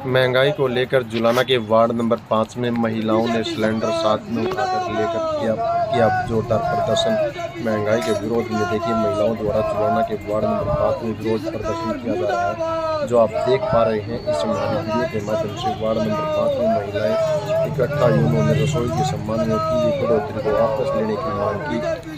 महंगाई को लेकर जुलाना के वार्ड नंबर 5 में महिलाओं ने सिलेंडर साथ में उठाकर लेकर किया जोरदार प्रदर्शन। महंगाई के विरोध में देखिए महिलाओं द्वारा जुलाना के वार्ड नंबर 5 में विरोध प्रदर्शन किया जा रहा है, जो आप देख पा रहे हैं इस वीडियो के माध्यम से। वार्ड नंबर 5 में महिलाएं इकट्ठा हुई, उन्होंने रसोई के सम्मान में की बढ़ोतरी को वापस लेने की मांग की।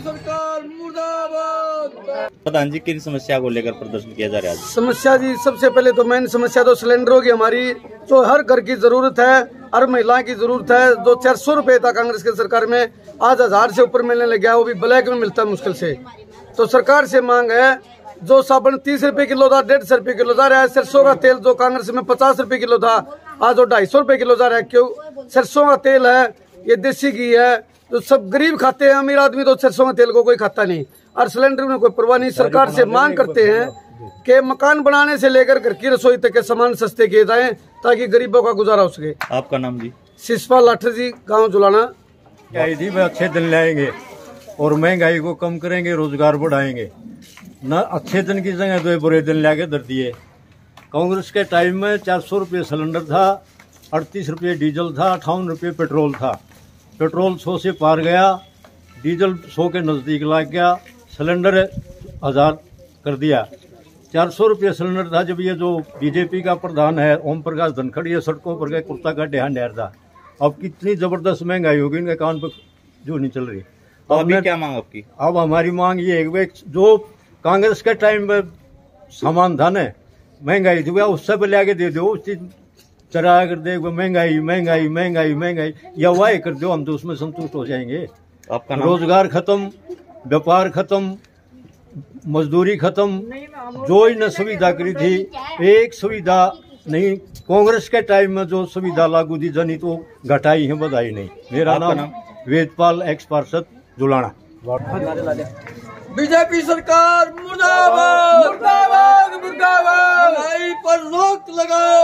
प्रधान जी, किन समस्या को लेकर प्रदर्शन किया जा रहा है? समस्या जी, सबसे पहले तो मेन समस्या तो सिलेंडरों की हमारी जो हर घर की जरूरत है, हर महिला की जरूरत है। जो 400 रुपए था कांग्रेस की सरकार में, आज 1000 से ऊपर मिलने लग गया, वो भी ब्लैक में मिलता है मुश्किल से। तो सरकार से मांग है, जो साबुन 30 रुपए किलो था 150 रुपए किलो जा रहा है। सरसों का तेल जो कांग्रेस में 50 रुपए किलो था, आज वो 250 रुपए किलो जा रहा है। क्यों? सरसों का तेल है, ये देसी घी है, जो सब गरीब खाते हैं, अमीर आदमी तो सरसों के तेल को कोई खाता नहीं। और सिलेंडर में कोई परवाह नहीं। सरकार से मांग करते हैं कि मकान बनाने से लेकर घर की रसोई तक के सामान सस्ते किए जाएं, ताकि गरीबों का गुजारा हो सके। आपका नाम जी? शिषपाल लाठर जी, गांव जुलाना। अच्छे दिन लाएंगे और महंगाई को कम करेंगे, रोजगार बढ़ाएंगे। न अच्छे दिन की जगह तो बुरे दिन लाके दर दिए। कांग्रेस के टाइम में 400 रुपये सिलेंडर था, 38 रुपये डीजल था, 58 रुपये पेट्रोल था। पेट्रोल 100 से पार गया, डीजल 100 के नजदीक लग गया, सिलेंडर 1000 कर दिया। 400 रुपये सिलेंडर था जब ये जो बीजेपी का प्रधान है ओम प्रकाश धनखड़ ये सड़कों पर गए, कुर्ता का ढेहान ढेर था। अब कितनी जबरदस्त महंगाई होगी, इनके कान पर जो नहीं चल रही। तो अभी क्या मांग आपकी? अब हमारी मांग ये है कि जो कांग्रेस के टाइम में सामान था न, महंगाई थी, उससे पहले आगे दे दो, उस चीज चढ़ा कर दे। महंगाई महंगाई महंगाई महंगाई या वाह कर दो, हम तो उसमें संतुष्ट हो जाएंगे। आपका रोजगार खत्म, व्यापार खत्म, मजदूरी खत्म, जो इन्हें सुविधा करी थी एक सुविधा नहीं। कांग्रेस के टाइम में जो सुविधा लागू थी जनी तो घटाई है, बधाई नहीं। मेरा नाम वेदपाल, एक्स पार्षद जुलाना। बीजेपी सरकार मुर्दाबाद मुर्दाबाद मुर्दाबाद। महंगाई पर रोक लगाओ।